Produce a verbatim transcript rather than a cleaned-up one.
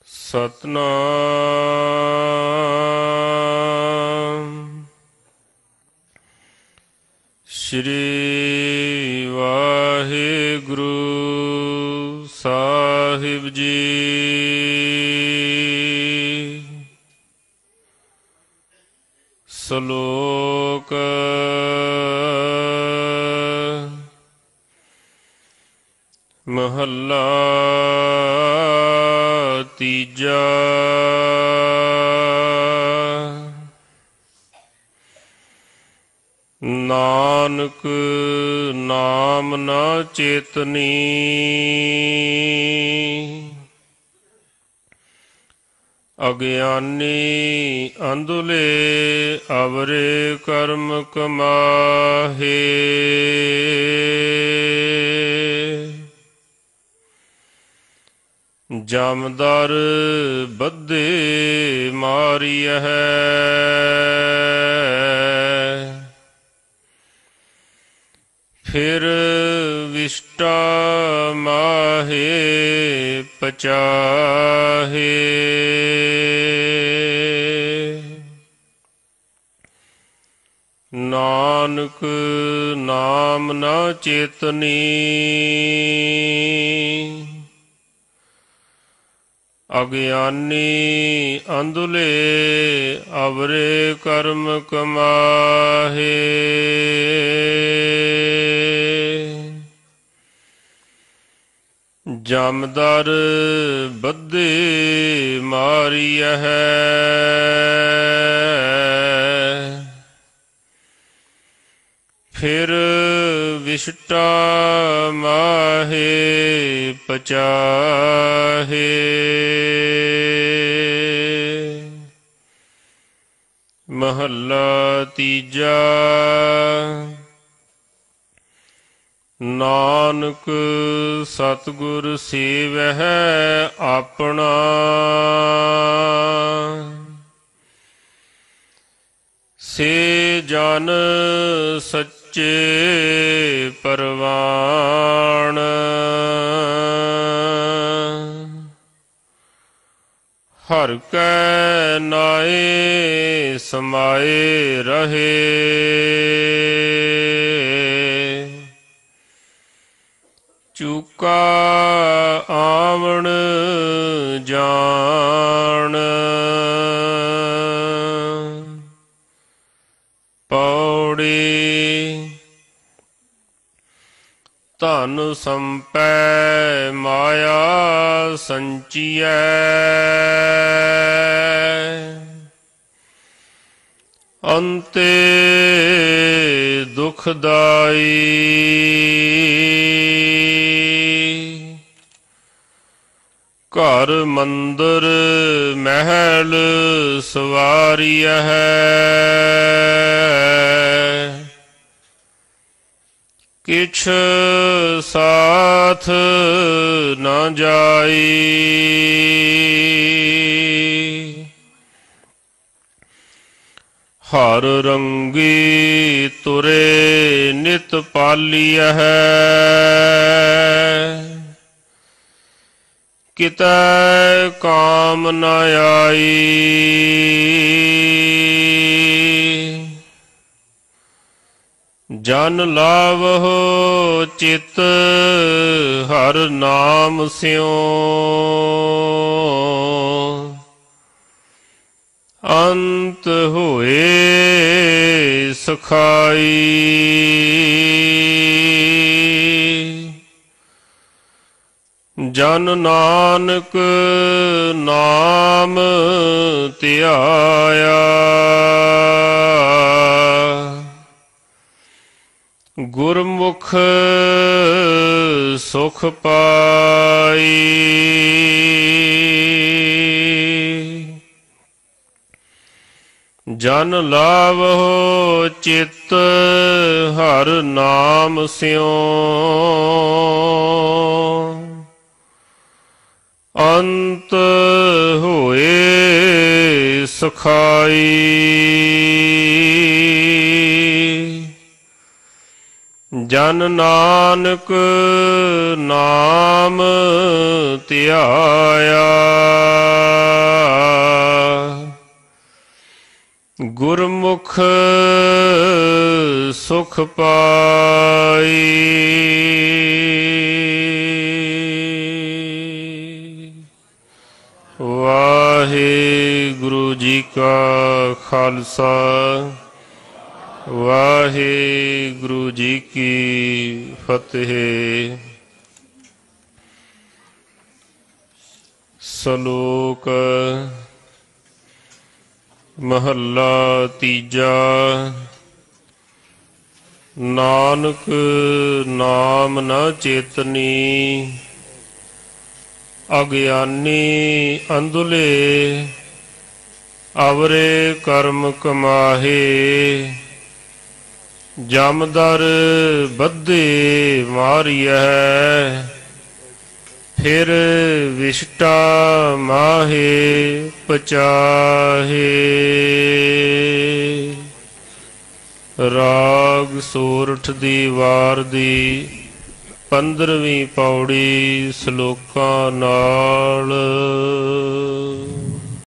ਸਤਨਾਮ ਸ਼੍ਰੀ ਵਾਹਿਗੁਰੂ ਸਾਹਿਬ ਜੀ। ਸ਼ਲੋਕ ਮਹੱਲਾ ਤੀਜਾ। ਨਾਨਕ ਨਾਮ ਨਾ ਚੇਤਨੀ, ਅਗਿਆਨੀ ਅੰਧੁਲੇ ਅਵਰੇ ਕਰਮ ਕਮਾਹੇ। ਜਮਦਰ ਬੱਧੇ ਮਾਰੀਐ, ਫਿਰ ਵਿਸ਼ਟਾ ਮਾਹੇ ਪਚਾਹੇ। ਨਾਨਕ ਨਾਮ ਨਾ ਚੇਤਨੀ, ਅਗਿਆਨੀ ਅੰਧੁਲੇ ਅਵਰੇ ਕਰਮ ਕਮਾਹੇ। ਜਮਦਰ ਬੱਧੇ ਮਾਰੀਐ, ਫਿਰ ਵਿਸ਼ਟਾ ਮਾਹੇ ਪਚਾਹੇ। ਮਹੱਲਾ ਤੀਜਾ। ਨਾਨਕ ਸਤਿਗੁਰ ਸੇਵਹਿ ਆਪਣਾ, ਸੇ ਜਨ ਸੱਚੇ ਪਰਵਾਣ। ਹਰਿ ਕੈ ਨਾਏ ਸਮਾਏ ਰਹੇ, ਚੂਕਾ ਆਵਣ ਜਾਣ। ਪੌੜੀ ਧਨ ਸੰਪੈ ਮਾਇਆ ਸੰਚੀਐ, ਅੰਤੇ ਦੁਖਦਾਈ। ਘਰ ਮੰਦਰ ਮਹਿਲ ਸਵਾਰੀਐ, ਕਿਛ ਸਾਥ ਨ ਜਾਈ। ਹਰ ਰੰਗੀ ਤੁਰੇ ਨਿਤ ਪਾਲੀਐ, ਕਿਤੈ ਕਾਮ ਨ ਆਈ। ਜਨ ਲਾਵਹੁ ਚਿਤ ਹਰ ਨਾਮ ਸਿਉ, ਅੰਤ ਹੋਏ ਸਖਾਈ। ਜਨ ਨਾਨਕ ਨਾਮ ਧਿਆਇਆ, ਗੁਰਮੁਖ ਸੁਖ ਪਾਈ। ਜਨ ਲਾਵਹੁ ਚਿਤ ਹਰ ਨਾਮ ਸਿਉ, ਅੰਤ ਹੋਏ ਸਖਾਈ। ਜਨ ਨਾਨਕ ਨਾਮ ਧਿਆਇਆ, ਗੁਰਮੁਖ ਸੁਖ ਪਾਈ। ਵਾਹਿਗੁਰੂ ਜੀ ਕਾ ਖਾਲਸਾ, ਵਾਹਿਗੁਰੂ ਜੀ ਕੀ ਫਤਿਹ। ਸ਼ਲੋਕ ਮਹੱਲਾ ਤੀਜਾ। ਨਾਨਕ ਨਾਮ ਨ ਚੇਤਨੀ, ਅਗਿਆਨੀ ਅੰਧੁਲੇ, ਅਵਰੇ ਕਰਮ ਕਮਾਹੇ। ਜਮਦਰ ਬੱਧੇ ਮਾਰੀਐ, ਫਿਰ ਵਿਸ਼ਟਾ ਮਾਹੇ ਪਚਾਹੇ। ਰਾਗ ਸੋਰਠ ਦੀ ਵਾਰ ਦੀ ਪੰਦਰਵੀਂ ਪੌੜੀ, ਸ਼ਲੋਕਾਂ ਨਾਲ।